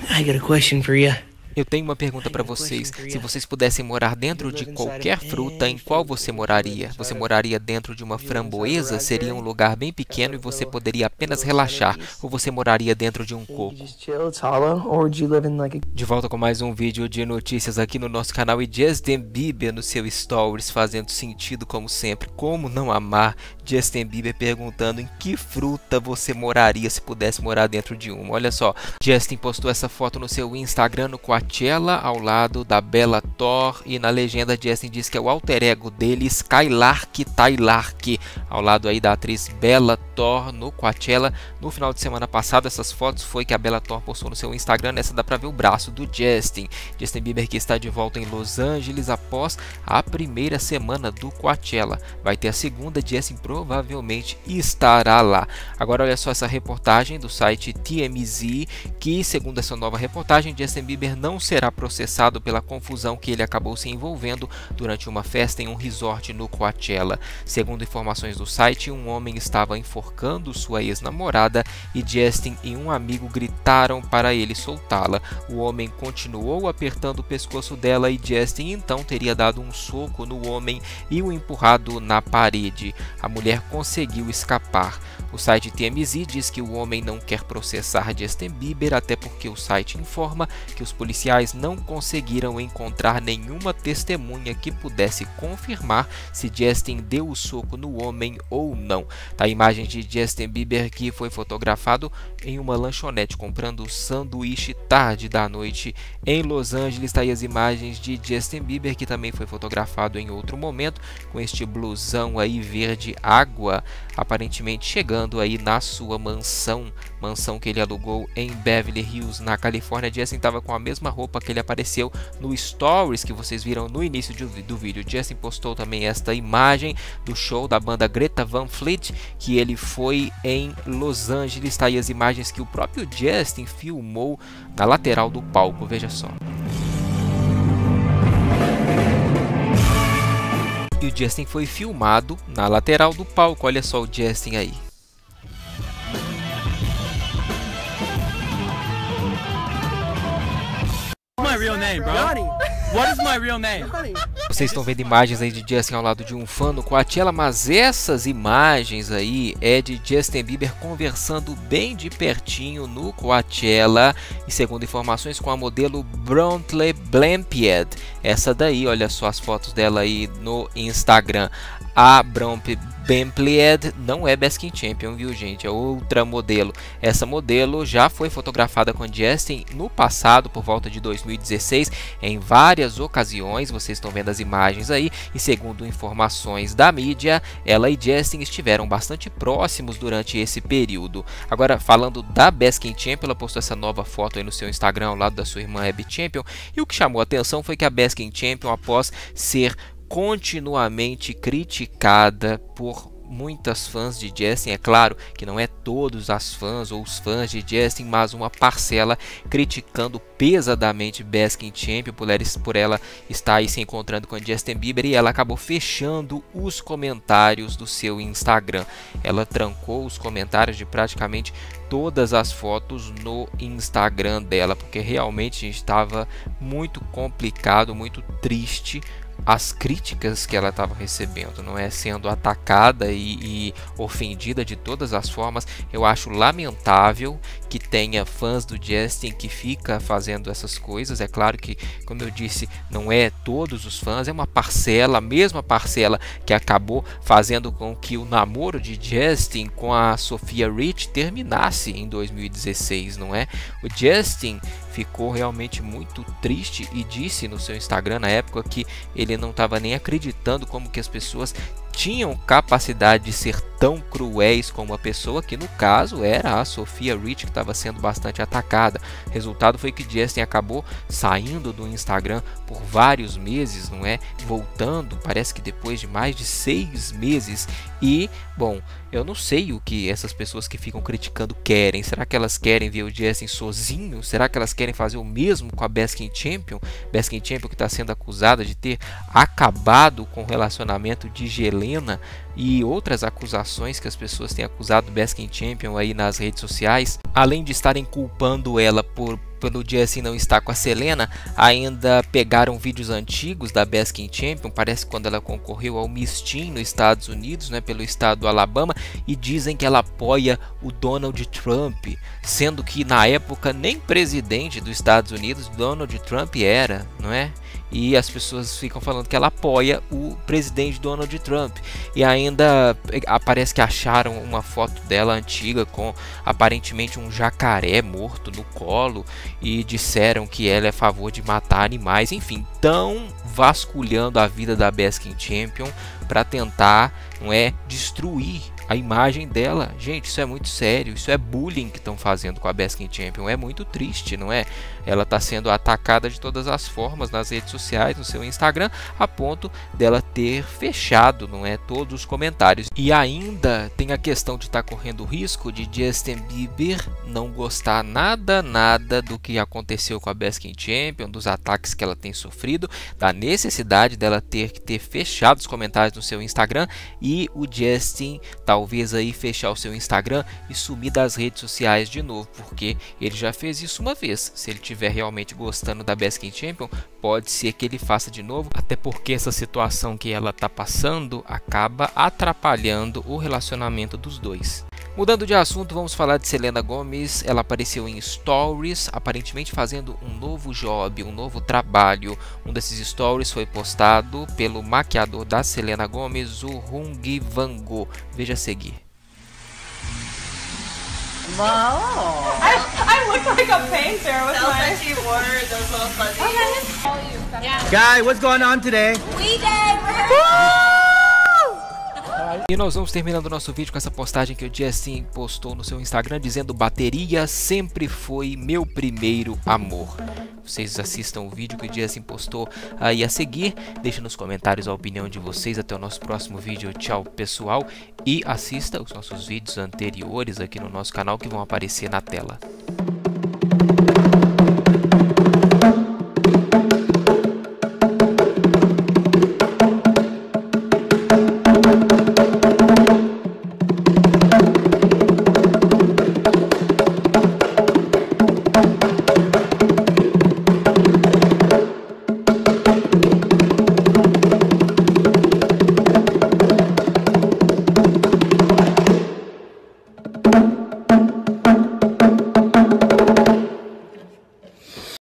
I got a question for you. Eu tenho uma pergunta para vocês. Se vocês pudessem morar dentro de qualquer fruta, em qual você moraria? Você moraria dentro de uma framboesa? Seria um lugar bem pequeno e você poderia apenas relaxar. Ou você moraria dentro de um coco? De volta com mais um vídeo de notícias aqui no nosso canal. E Justin Bieber no seu Stories fazendo sentido como sempre. Como não amar? Justin Bieber perguntando em que fruta você moraria se pudesse morar dentro de uma. Olha só, Justin postou essa foto no seu Instagram no Coachella, ao lado da Bella Thorne, e na legenda Justin diz que é o alter ego dele, Skylark Tylark, ao lado aí da atriz Bella Thorne no Coachella. No final de semana passado, essas fotos foi que a Bella Thorne postou no seu Instagram. Nessa dá pra ver o braço do Justin. Justin Bieber que está de volta em Los Angeles após a primeira semana do Coachella. Vai ter a segunda, Justin provavelmente estará lá. Agora olha só essa reportagem do site TMZ, que segundo essa nova reportagem, Justin Bieber não será processado pela confusão que ele acabou se envolvendo durante uma festa em um resort no Coachella. Segundo informações do site, um homem estava enforcando sua ex-namorada e Justin e um amigo gritaram para ele soltá-la. O homem continuou apertando o pescoço dela e Justin então teria dado um soco no homem e o empurrado na parede. A mulher conseguiu escapar. O site TMZ diz que o homem não quer processar Justin Bieber, até porque o site informa que os policiais não conseguiram encontrar nenhuma testemunha que pudesse confirmar se Justin deu o soco no homem ou não. Tá a imagem de Justin Bieber que foi fotografado em uma lanchonete comprando sanduíche tarde da noite em Los Angeles. Tá aí as imagens de Justin Bieber que também foi fotografado em outro momento com este blusão aí verde água, aparentemente chegando aí na sua mansão que ele alugou em Beverly Hills, na Califórnia. Justin estava com a mesma roupa que ele apareceu no Stories que vocês viram no início do vídeo. Justin postou também esta imagem do show da banda Greta Van Fleet que ele foi em Los Angeles. Tá aí as imagens que o próprio Justin filmou na lateral do palco, veja só. E o Justin foi filmado na lateral do palco, olha só o Justin aí. My real name, bro? What is my real name? Vocês estão vendo imagens aí de Justin ao lado de um fã no Coachella, mas essas imagens aí é de Justin Bieber conversando bem de pertinho no Coachella e segundo informações com a modelo Brantley Blampied. Essa daí, olha só as fotos dela aí no Instagram. A Brantley Blampied não é Baskin Champion, viu gente? É outra modelo. Essa modelo já foi fotografada com Justin no passado, por volta de 2016, em várias ocasiões. Vocês estão vendo as imagens aí. E segundo informações da mídia, ela e Justin estiveram bastante próximos durante esse período. Agora, falando da Baskin Champion, ela postou essa nova foto aí no seu Instagram ao lado da sua irmã Abby Champion. E o que chamou a atenção foi que a Baskin Champion, após ser continuamente criticada por muitas fãs de Justin, é claro que não é todos as fãs ou os fãs de Justin, mas uma parcela criticando pesadamente Baskin Champion por ela estar aí se encontrando com Justin Bieber, e ela acabou fechando os comentários do seu Instagram. Ela trancou os comentários de praticamente todas as fotos no Instagram dela, porque realmente estava muito complicado, muito triste as críticas que ela estava recebendo, não é? Sendo atacada e ofendida de todas as formas. Eu acho lamentável que tenha fãs do Justin que fica fazendo essas coisas. É claro que, como eu disse, não é todos os fãs, é uma parcela, a mesma parcela que acabou fazendo com que o namoro de Justin com a Sofia Richie terminasse em 2016, não é? O Justin ficou realmente muito triste e disse no seu Instagram na época que ele não estava nem acreditando como que as pessoas tinham capacidade de ser tão cruéis com uma pessoa que no caso era a Sofia Richie, que estava sendo bastante atacada. O resultado foi que Justin acabou saindo do Instagram por vários meses, não é? Voltando, parece que depois de mais de 6 meses. E, bom, eu não sei o que essas pessoas que ficam criticando querem. Será que elas querem ver o Justin sozinho? Será que elas querem fazer o mesmo com a Baskin Champion? Baskin Champion que está sendo acusada de ter acabado com o relacionamento de Helena e outras acusações que as pessoas têm acusado o Baskin Champion aí nas redes sociais, além de estarem culpando ela pelo Justin não estar com a Selena, ainda pegaram vídeos antigos da Baskin Champion, parece quando ela concorreu ao Miss Teen nos Estados Unidos, né, pelo estado do Alabama, e dizem que ela apoia o Donald Trump, sendo que na época nem presidente dos Estados Unidos Donald Trump era, não é? E as pessoas ficam falando que ela apoia o presidente Donald Trump. E ainda parece que acharam uma foto dela antiga com aparentemente um jacaré morto no colo e disseram que ela é a favor de matar animais. Enfim, estão vasculhando a vida da Baskin Champion para tentar, não é, destruir a imagem dela. Gente, isso é muito sério, isso é bullying que estão fazendo com a Baskin Champion, é muito triste, não é? Ela está sendo atacada de todas as formas nas redes sociais, no seu Instagram, a ponto dela ter fechado, não é, todos os comentários. E ainda tem a questão de estar correndo o risco de Justin Bieber não gostar nada do que aconteceu com a Baskin Champion, dos ataques que ela tem sofrido, da necessidade dela ter que ter fechado os comentários no seu Instagram, e o Justin talvez aí fechar o seu Instagram e sumir das redes sociais de novo, porque ele já fez isso uma vez. Se ele estiver realmente gostando da Baskin Champion, pode ser que ele faça de novo, até porque essa situação que ela está passando acaba atrapalhando o relacionamento dos dois. Mudando de assunto, vamos falar de Selena Gomez. Ela apareceu em stories, aparentemente fazendo um novo job, um novo trabalho. Um desses stories foi postado pelo maquiador da Selena Gomez, o Hung Van-go. Veja a seguir. Wow! I look like a painter with my keyboard. Those little fuzzies. Okay. Guy, what's going on today? We did. We're E nós vamos terminando o nosso vídeo com essa postagem que o Justin postou no seu Instagram, dizendo: bateria sempre foi meu primeiro amor. Vocês assistam o vídeo que o Justin postou aí a seguir. Deixem nos comentários a opinião de vocês. Até o nosso próximo vídeo. Tchau, pessoal. E assista os nossos vídeos anteriores aqui no nosso canal que vão aparecer na tela.